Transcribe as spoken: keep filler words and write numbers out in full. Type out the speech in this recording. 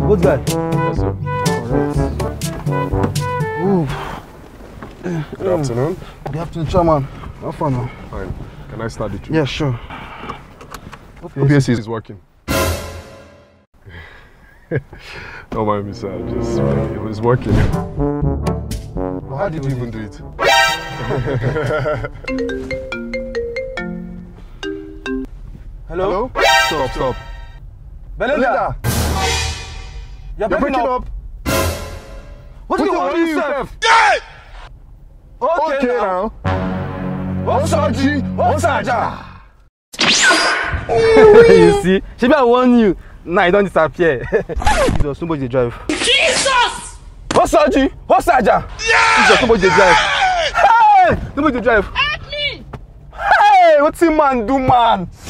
Good guy. Yes, sir. Correct. Good afternoon. Good afternoon, chairman. How far now? Fine. Can I start the trip? Yeah, sure. O P S is working. Don't mind me, sir. Just it was working. Well, how did you even do it? Hello? Hello? Stop, stop. Belinda! You're, You're breaking up. What's going on with yourself? Okay, Okay now. now. What's up, G? What's up, You see? Maybe I warn you. Nah, you don't disappear. Jesus, somebody drive. Jesus! What's up, G? What's up, Yeah! Jesus, somebody drive. Hey! Somebody drive. Help me! Hey! What's the man do, man?